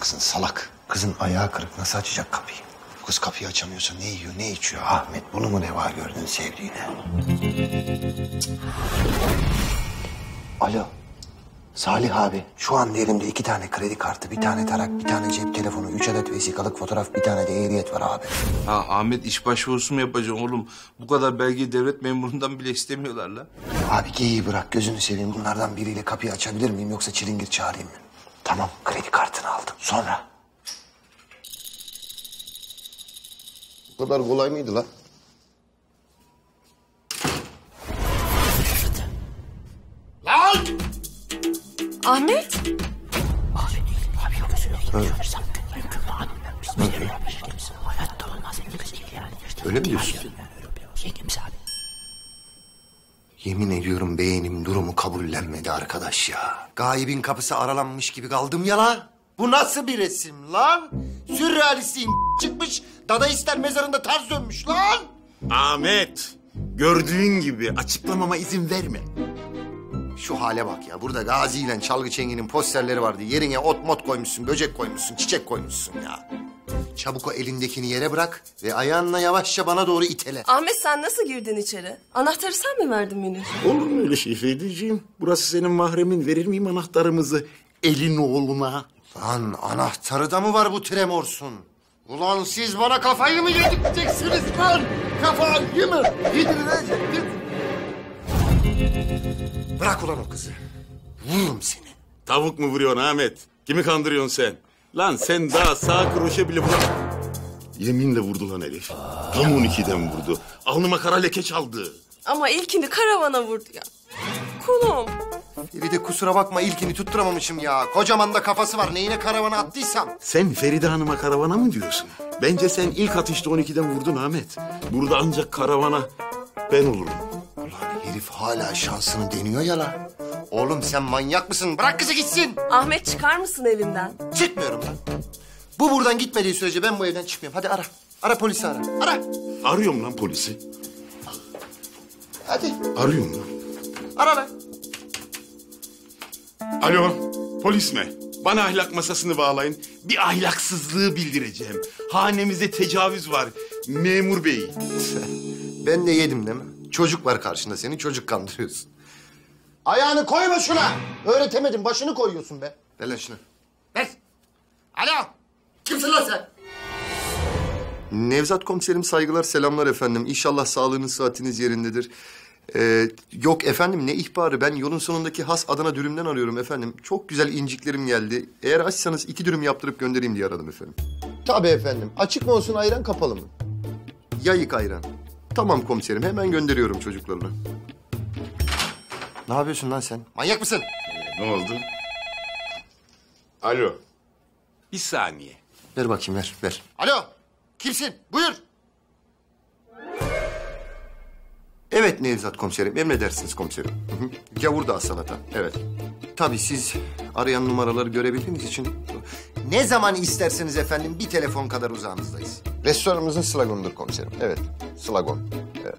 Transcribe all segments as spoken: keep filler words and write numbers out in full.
kızın salak. Kızın ayağı kırık, nasıl açacak kapıyı? Bu kız kapıyı açamıyorsa ne yiyor, ne içiyor? Ahmet, bunu mu ne var gördün sevdiğine? Alo. Salih abi, şu an elimde iki tane kredi kartı, bir tane tarak, bir tane cep telefonu, üç adet vesikalık fotoğraf, bir tane de ehliyet var abi. Ha Ahmet, iş başvurusu mu yapacaksın oğlum? Bu kadar belgeyi devlet memurundan bile istemiyorlar la. Abi geyiği bırak, gözünü seveyim. Bunlardan biriyle kapıyı açabilir miyim yoksa çilingir çağırayım mı? Tamam, kredi kartını aldım. Sonra? Bu kadar kolay mıydı lan? Lan! Ahmet? Öyle mi diyorsun? Yemin ediyorum beynim durumu kabullenmedi arkadaş ya. Gaibin kapısı aralanmış gibi kaldım ya lan. Bu nasıl bir resim lan? Sürrealistliğin çıkmış, Dadaistler mezarında ters dönmüş lan. Ahmet, gördüğün gibi açıklamama izin verme. Şu hale bak ya. Burada Gazi ile Çalgı Çengi'nin posterleri vardı. Yerine ot mot koymuşsun, böcek koymuşsun, çiçek koymuşsun ya. Çabuk o elindekini yere bırak ve ayağınla yavaşça bana doğru itele. Ahmet sen nasıl girdin içeri? Anahtarı sen mi verdin Münir? Olur mu öyle şey Fediciğim? Burası senin mahremin. Verir miyim anahtarımızı elin oğluna? Lan anahtarı da mı var bu Tremors'un? Ulan siz bana kafayı mı yedirteceksiniz lan? Kafayı mı yedirteceksiniz? Bırak ulan o kızı. Vururum seni. Tavuk mu vuruyorsun Ahmet? Kimi kandırıyorsun sen? Lan sen daha sağ kroşe bile vuramam. Yeminle vurdu lan herif. Tam on ikiden vurdu. Alnıma kara leke çaldı. Ama ilkini karavana vurdu ya. Kulum. Bir de kusura bakma ilkini tutturamamışım ya. Kocaman da kafası var. Neyine karavana attıysam. Sen Feride Hanım'a karavana mı diyorsun? Bence sen ilk atışta on ikiden vurdun Ahmet. Burada ancak karavana ben olurum. Ulan herif hala şansını deniyor ya lan. Oğlum sen manyak mısın? Bırak kızı gitsin. Ahmet çıkar mısın evinden? Çıkmıyorum lan. Bu buradan gitmediği sürece ben bu evden çıkmıyorum. Hadi ara. Ara polisi ara. Ara. Arıyorum lan polisi. Hadi. Arıyorum lan. Ara lan. Alo, polis mi? Bana ahlak masasını bağlayın. Bir ahlaksızlığı bildireceğim. Hanemize tecavüz var. Memur bey. Ben de yedim değil mi? Çocuk var karşında senin, çocuk kandırıyorsun. Ayağını koyma şuna. Öğretemedim, başını koyuyorsun be. Ver lan şunu. Ver. Alo. Kimsin lan sen? Nevzat komiserim, saygılar, selamlar efendim. İnşallah sağlığınız, saatiniz yerindedir. Ee, yok efendim, ne ihbarı? Ben yolun sonundaki has Adana dürümden arıyorum efendim. Çok güzel inciklerim geldi. Eğer açsanız iki dürüm yaptırıp göndereyim diye aradım efendim. Tabii efendim. Açık mı olsun, ayran kapalı mı? Yayık ayran. Tamam komiserim, hemen gönderiyorum çocuklarına. Ne yapıyorsun lan sen? Manyak mısın? Ne oldu? Alo. Bir saniye. Ver bakayım, ver, ver. Alo, kimsin? Buyur. Evet Nevzat komiserim, emredersiniz komiserim. Hı hı. Gavurdağ salata, evet. Tabii siz arayan numaraları görebildiğiniz için... Ne zaman isterseniz efendim, bir telefon kadar uzağınızdayız. Restoranımızın sloganıdır komiserim, evet. Slogan, evet.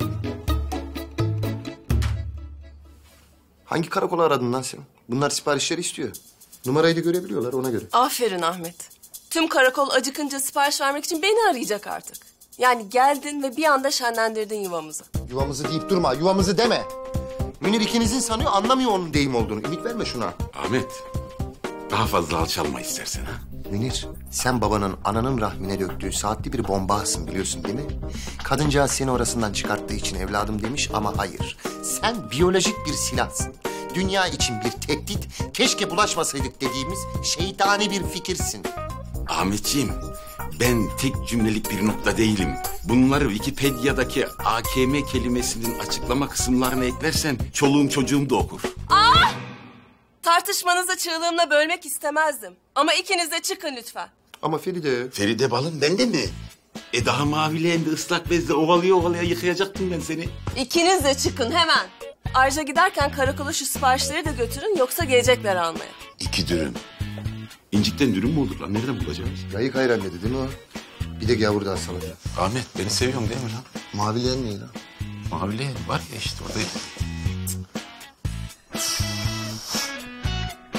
Hangi karakola aradın lan sen? Bunlar siparişleri istiyor. Numarayı da görebiliyorlar, ona göre. Aferin Ahmet. Tüm karakol acıkınca sipariş vermek için beni arayacak artık. Yani geldin ve bir anda şenlendirdin yuvamızı. Yuvamızı deyip durma, yuvamızı deme. Münir ikinizin sanıyor, anlamıyor onun deyim olduğunu. Ümit verme şuna. Ahmet, daha fazla alçalma istersen ha. Münir, sen babanın ananın rahmine döktüğü saatli bir bombasın biliyorsun değil mi? Kadıncağız seni orasından çıkarttığı için evladım demiş ama hayır. Sen biyolojik bir silahsın. Dünya için bir tehdit, keşke bulaşmasaydık dediğimiz şeytani bir fikirsin. Ahmetciğim, ben tek cümlelik bir nokta değilim. Bunları Wikipedia'daki A K M kelimesinin açıklama kısımlarına eklersen çoluğum çocuğum da okur. Aa! Tartışmanızı çığlığımla bölmek istemezdim. Ama ikiniz de çıkın lütfen. Ama Feride... Feride balım bende mi? E daha mavileğinde ıslak bezle ovalaya ovalaya yıkayacaktım ben seni. İkiniz de çıkın hemen. Ayrıca giderken karakola şu siparişleri de götürün yoksa gelecekler almaya. İki dürüm. İncikten dürüm mü olur lan? Nereden bulacağız? Yayık ayran dedi değil mi o? Bir de gavurdağ salata. Ahmet, beni seviyorsun değil mi lan? Mavileyen ne lan? Mavileğen var ya işte orada.